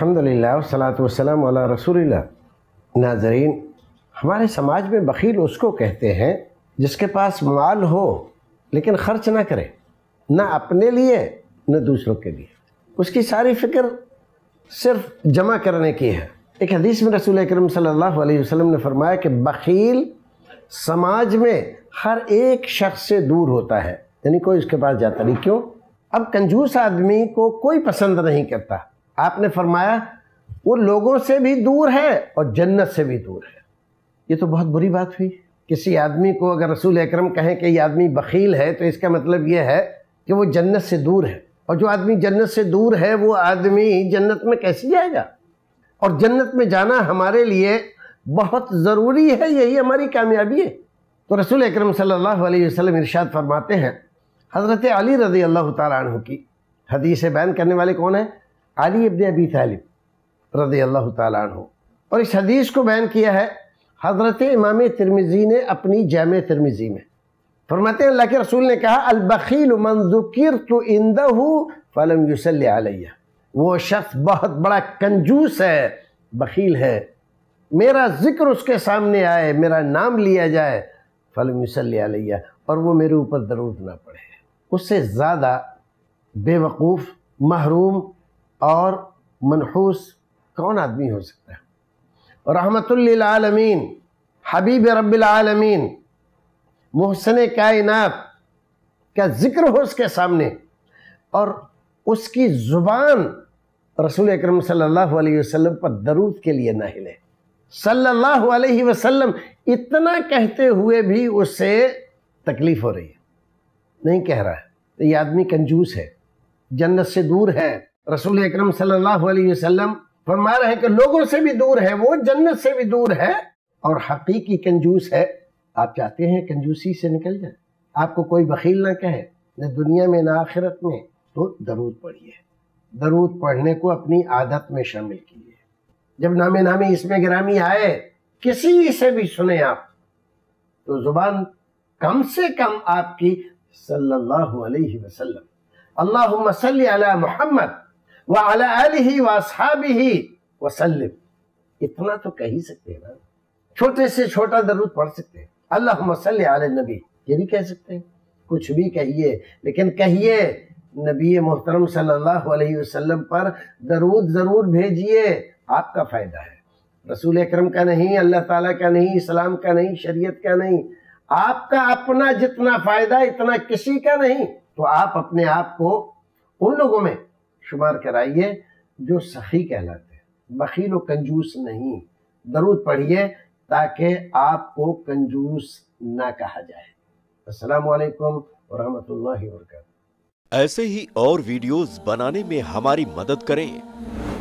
अल्हम्दुलिल्लाह वस्सलातु वस्सलामु अला रसूलिल्लाह। नाज़रीन, हमारे समाज में बख़ील उसको कहते हैं जिसके पास माल हो लेकिन ख़र्च ना करे, ना अपने लिए न दूसरों के लिए। उसकी सारी फ़िक्र सिर्फ जमा करने की है। एक हदीस में रसूल अकरम सल्लल्लाहु अलैहि वसल्लम ने फरमाया कि बख़ील समाज में हर एक शख्स से दूर होता है, यानी कोई उसके पास जाता नहीं। क्यों? अब कंजूस आदमी को कोई पसंद नहीं करता। आपने फरमाया वो लोगों से भी दूर है और जन्नत से भी दूर है। ये तो बहुत बुरी बात हुई। किसी आदमी को अगर रसूल अकरम कहें कि ये आदमी बख़ील है तो इसका मतलब ये है कि वो जन्नत से दूर है, और जो आदमी जन्नत से दूर है वो आदमी जन्नत में कैसे जाएगा? और जन्नत में जाना हमारे लिए बहुत ज़रूरी है, यही हमारी कामयाबी है। तो रसूल अकरम सल्लल्लाहु अलैहि वसल्लम इरशाद फरमाते हैं, हज़रत अली रज़ी अल्लाह तआला अन्हु की हदीस बयान करने वाले कौन है? अली इब्न अबी तालिब रज़ी अल्लाह तआला अन्हु। और इस हदीस को बयान किया है हज़रत इमाम तिरमिज़ी ने अपनी जामे तिरमिज़ी में। फरमाते हैं अल्लाह के रसूल ने कहा, अल बख़ील मन ज़ुकिरतु इंदहु फलम युसल्लि अलैया। वो शख्स बहुत बड़ा कंजूस है, बख़ील है, मेरा ज़िक्र उसके सामने आए, मेरा नाम लिया जाए, फलम युसल्लि अलैया, और वो मेरे ऊपर दरूद ना पढ़े। उससे ज़्यादा बेवकूफ़, महरूम और मनहूस कौन आदमी हो सकता है? और रहमतुल लिल आलमीन, हबीब रब्बिल आलमीन, मुहसिन कायनात का ज़िक्र हो उसके सामने और उसकी ज़ुबान रसूल अकरम सल्लल्लाहु अलैहि वसल्लम पर दरूद के लिए ना हिले। सल्लल्लाहु अलैहि वसल्लम इतना कहते हुए भी उससे तकलीफ़ हो रही है, नहीं कह रहा है। तो ये आदमी कंजूस है, जन्नत से दूर है। रसूल अकरम सल्लल्लाहु अलैहि वसल्लम फरमा रहे हैं कि लोगों से भी दूर है वो, जन्नत से भी दूर है, और हकीकी कंजूस है। आप चाहते हैं कंजूसी से निकल जाए, आपको कोई बख़ील ना कहे, न दुनिया में न आखिरत में, तो दरूद पढ़िए। दरूद पढ़ने को अपनी आदत में शामिल कीजिए। जब नामे नामी इसमें गिरामी आए, किसी से भी सुने आप, तो ज़ुबान कम से कम आपकी सल्लल्लाहु अलैहि वसल्लम, अल्लाहुम्मा सल्ली अला मुहम्मद व अला आलिही व अस्हाबिही वसल्लिम, इतना तो कह ही सकते हैं ना। छोटे से छोटा दरूद पढ़ सकते हैं, अल्लाहुम्मा सल्ली अला नबी, ये भी कह सकते हैं। कुछ भी कहिए, लेकिन कहिए नबी मोहतरम सल्लल्लाहु अलैहि वसल्लम पर दरूद ज़रूर भेजिए, आपका फ़ायदा है। रसूल अकरम का नहीं, अल्लाह ताला का नहीं, इस्लाम का नहीं, शरीयत का नहीं, आपका अपना जितना फ़ायदा इतना किसी का नहीं। तो आप अपने आप को उन लोगों में शुमार कराइए जो सखी कहलाते हैं, बख़ील व कंजूस नहीं। दरूद पढ़िए ताकि आपको कंजूस ना कहा जाए। अस्सलामु अलैकुम व रहमतुल्लाहि व बरकातहू। ऐसे ही और वीडियोस बनाने में हमारी मदद करें।